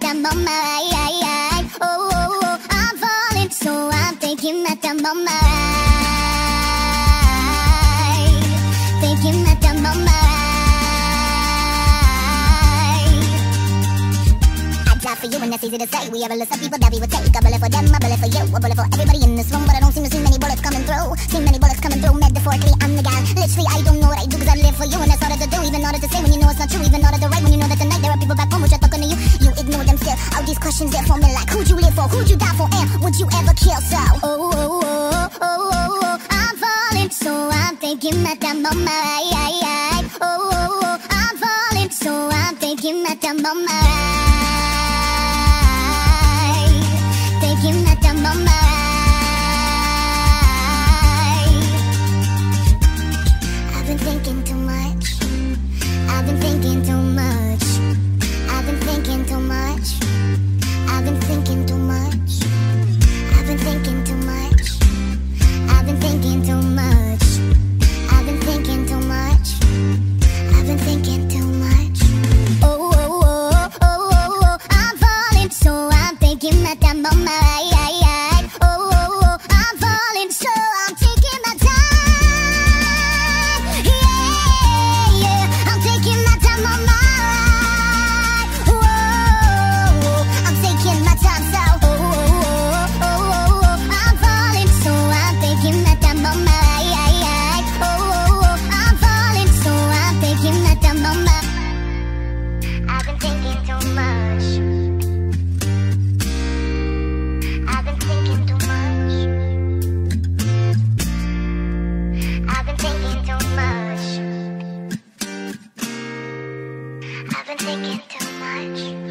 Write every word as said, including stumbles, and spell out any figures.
I'm on my ride. Oh, oh, oh, I'm falling, so I'm thinking that I'm on my ride. Thinking that I'm on my ride. I die for you and that's easy to say. We have a list of people that we would take. A bullet for them, a bullet for you, a bullet for everybody in this room. But I don't seem to see many bullets coming through. See many bullets coming through. Metaphorically, I'm the guy. Literally, I don't know what I do cause I live for you. And that's harder to do, even harder to say when you know it's not true. Even harder to write when you know that tonight there are people back home which are talking to you. You ignore them still. All these questions they're for me like, who'd you live for? Who'd you die for? And would you ever kill? So, oh, oh, oh, oh, oh, oh, I'm falling, so I'm thinking that I'm on my ride. Oh, oh, oh, I'm falling, so I'm thinking that I'm on my ride. Thinking that I'm on my ride. I've been thinking too much. I've been thinking too much. I've been thinking too much. I've been thinking too much. I've been thinking too much. I've been thinking too much. I've been thinking too much. I've been thinking too much. Oh, oh, oh, oh, oh, oh, I'm falling, so I'm thinking that I'm on my ride. Oh, oh, oh, I'm falling, so I'm taking my time. Yeah, yeah, I'm taking my time on my ride. Whoa, I'm taking my time, so oh, oh, oh, oh, oh, I'm falling, so I'm thinking that I'm on my ride. Oh, oh, oh, I'm falling, so I'm thinking that I'm on my. I've been thinking too much. I've been thinking too much. I've been thinking too much. I've been thinking too much.